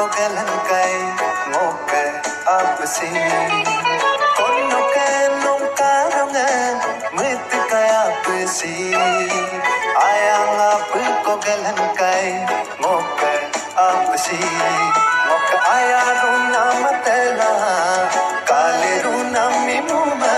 ko galan kay ngoke apsi kono ke nong karangan mit kaya apsi ayang ap ko galan kay ngoke apsi ngoke aya runa matela kale runa mi muma